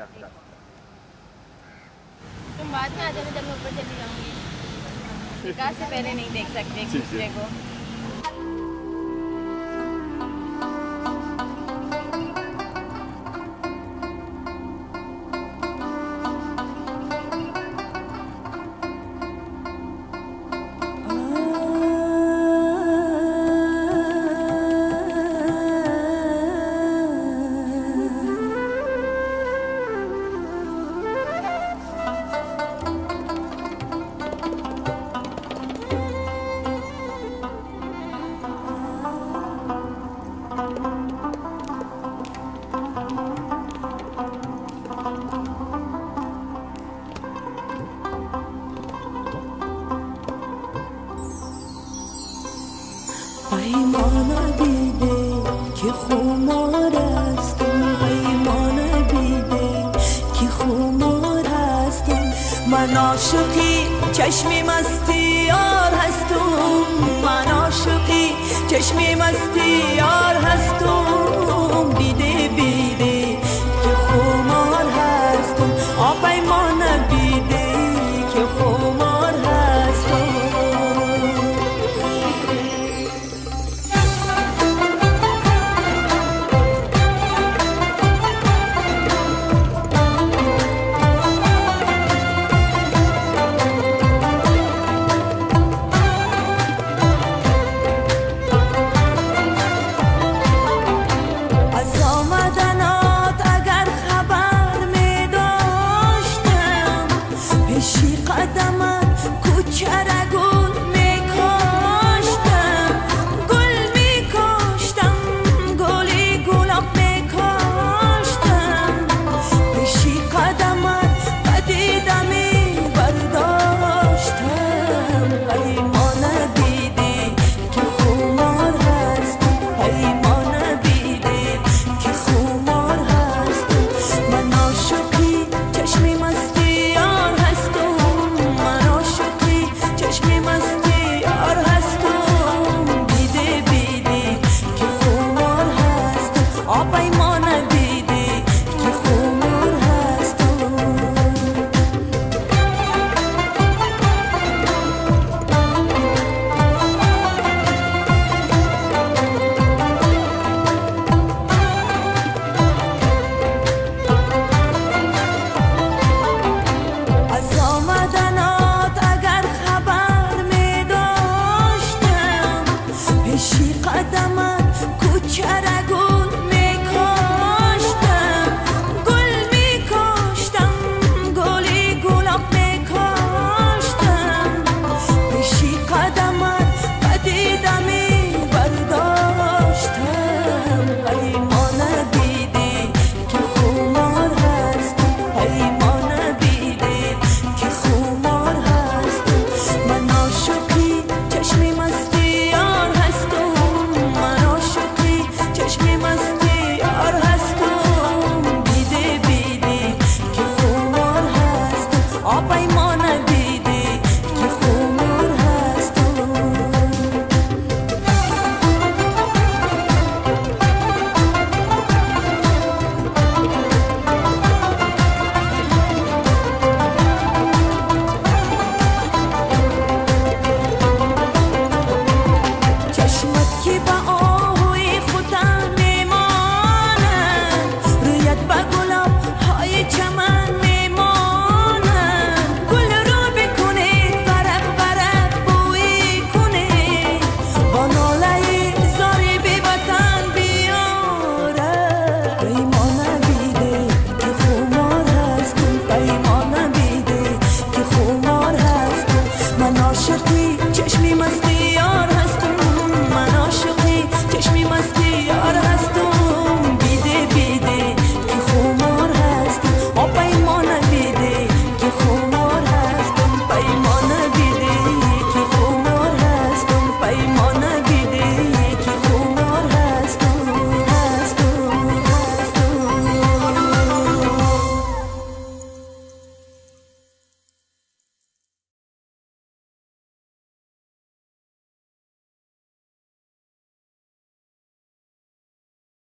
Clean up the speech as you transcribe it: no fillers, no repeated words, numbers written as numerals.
तुम बाद में आ जाना जब मैं ऊपर चली जाऊंगी। निकाह से पहले नहीं देख सकते एक दूसरे को। پیمان دیده که خمار هستم پیمان دیده که خمار هستم من عاشقی چشمی مستی یار هستم من عاشقی چشمی مستی یار هستم بیده بیده که خمار هستم پیمان دیده که خمار هستم قدمت بدیدمی برداشتم